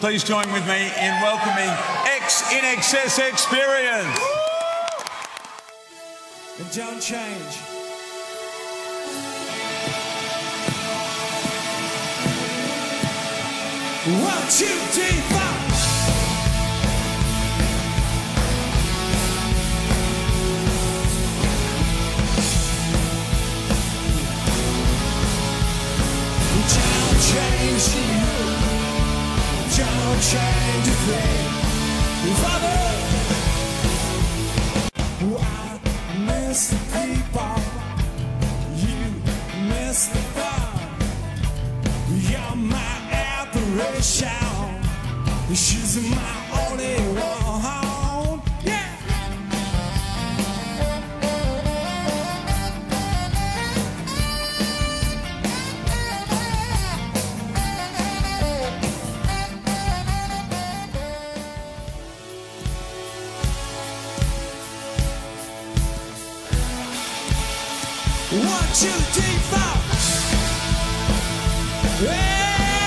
Please join with me in welcoming X-INXS Experience. And don't change. One, two, three, four. Don't change you. Don't change a thing. Father, I miss the people. You miss the fun. You're my aberration. She's my only one. Yeah. One, two, three, four. Yeah.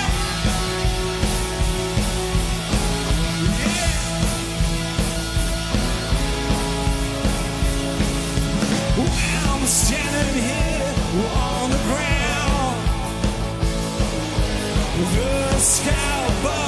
I'm standing here on the ground, the sky above.